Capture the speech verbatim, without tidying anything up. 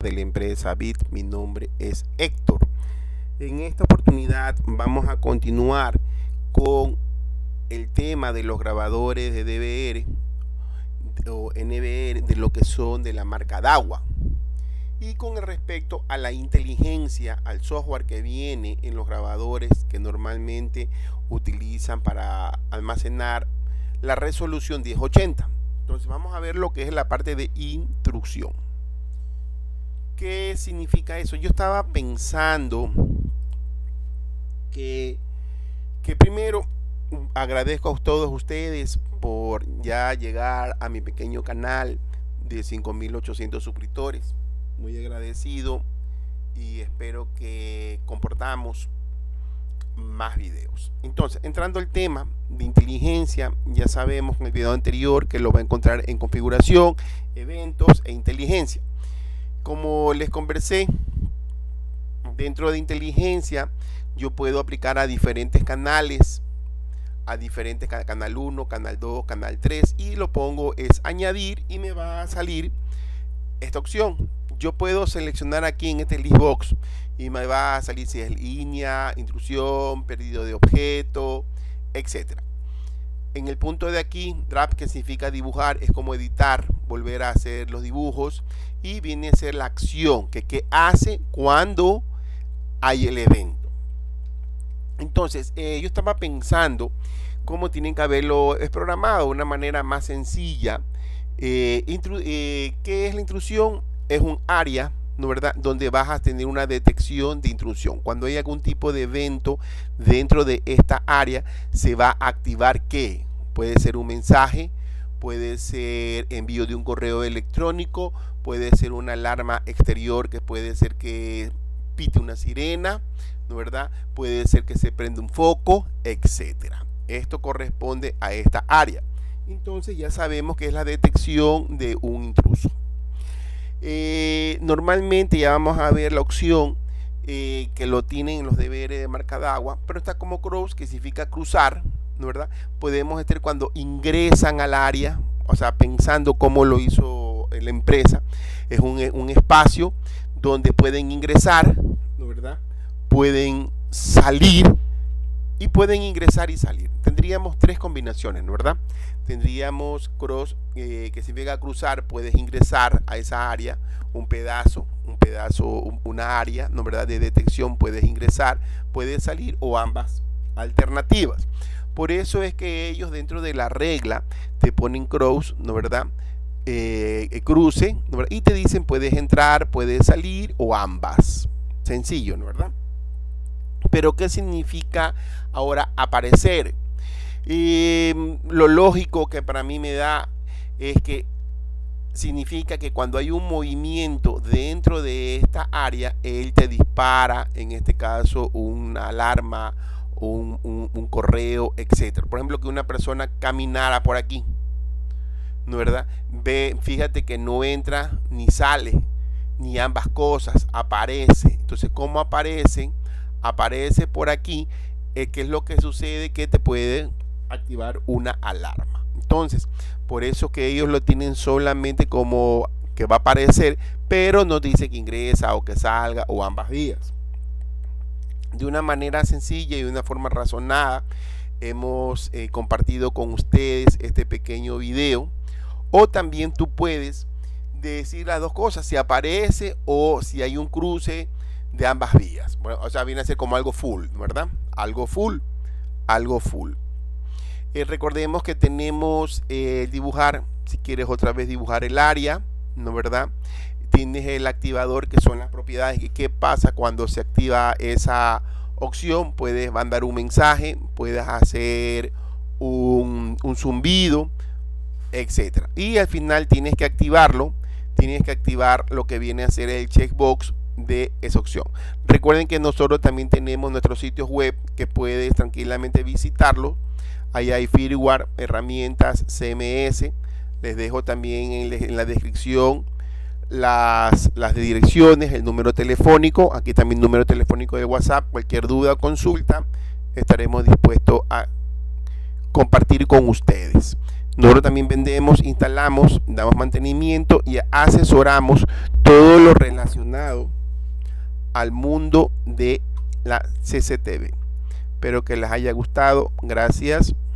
de la empresa Bit. Mi nombre es Héctor. En esta oportunidad vamos a continuar con el tema de los grabadores de D V R o N V R, de lo que son de la marca Dahua, y con respecto a la inteligencia, al software que viene en los grabadores que normalmente utilizan para almacenar la resolución diez ochenta. Entonces vamos a ver lo que es la parte de instrucción. ¿Qué significa eso? Yo estaba pensando que, que primero agradezco a todos ustedes por ya llegar a mi pequeño canal de cinco mil ochocientos suscriptores. Muy agradecido y espero que compartamos más videos. Entonces, entrando al tema de inteligencia, ya sabemos en el video anterior que lo va a encontrar en configuración, eventos e inteligencia. Como les conversé, dentro de inteligencia yo puedo aplicar a diferentes canales, a diferentes canal uno, canal dos, canal tres, y lo pongo es añadir y me va a salir esta opción. Yo puedo seleccionar aquí en este list box y me va a salir si es línea, intrusión, perdido de objeto, etcétera. En el punto de aquí, draft, que significa dibujar, es como editar, volver a hacer los dibujos, y viene a ser la acción que, que hace cuando hay el evento. Entonces, eh, yo estaba pensando cómo tienen que haberlo programado de una manera más sencilla. Eh, eh, ¿Qué es la intrusión? Es un área, ¿no verdad?, donde vas a tener una detección de intrusión. Cuando hay algún tipo de evento dentro de esta área, se va a activar ¿qué? Puede ser un mensaje, puede ser envío de un correo electrónico, puede ser una alarma exterior, que puede ser que pite una sirena, ¿no verdad? Puede ser que se prenda un foco, etcétera. Esto corresponde a esta área. Entonces ya sabemos que es la detección de un intruso. Eh, normalmente ya vamos a ver la opción eh, que lo tienen los D V R de marca Dahua, pero está como cross, que significa cruzar, ¿no verdad? Podemos estar cuando ingresan al área, o sea, pensando cómo lo hizo la empresa. Es un, un espacio donde pueden ingresar, ¿no verdad? Pueden salir y pueden ingresar y salir. Tendríamos tres combinaciones, ¿no verdad? Tendríamos cross, eh, que significa cruzar, puedes ingresar a esa área, un pedazo, un pedazo, un, una área, ¿no verdad?, de detección, puedes ingresar, puedes salir, o ambas alternativas. Por eso es que ellos dentro de la regla te ponen cross, ¿no verdad?, eh, cruce, ¿no verdad?, y te dicen puedes entrar, puedes salir, o ambas. Sencillo, ¿no verdad? Pero ¿qué significa ahora aparecer? Eh, lo lógico que para mí me da es que significa que cuando hay un movimiento dentro de esta área, él te dispara, en este caso, una alarma, un, un, un correo, etcétera. Por ejemplo, que una persona caminara por aquí, ¿no verdad? Ve, fíjate que no entra ni sale, ni ambas cosas, aparece. Entonces, ¿cómo aparece? Aparece por aquí, eh, ¿qué es lo que sucede? Que te puede activar una alarma. Entonces, por eso que ellos lo tienen solamente como que va a aparecer, pero no dice que ingresa o que salga o ambas vías. De una manera sencilla y de una forma razonada hemos eh, compartido con ustedes este pequeño video. O también tú puedes decir las dos cosas, si aparece o si hay un cruce de ambas vías. Bueno, o sea, viene a ser como algo full, ¿verdad? Algo full, algo full. Eh, recordemos que tenemos eh, dibujar, si quieres otra vez dibujar el área, ¿no verdad? Tienes el activador, que son las propiedades. ¿Qué pasa cuando se activa esa opción? Puedes mandar un mensaje, puedes hacer un, un zumbido, etcétera. Y al final tienes que activarlo, tienes que activar lo que viene a ser el checkbox de esa opción. Recuerden que nosotros también tenemos nuestros sitios web que puedes tranquilamente visitarlo. Ahí hay firmware, herramientas, C M S. Les dejo también en, en la descripción las, las direcciones, el número telefónico. Aquí también número telefónico de WhatsApp. Cualquier duda o consulta, estaremos dispuestos a compartir con ustedes. Nosotros también vendemos, instalamos, damos mantenimiento y asesoramos todo lo relacionado al mundo de la C C T V. Espero que les haya gustado. Gracias.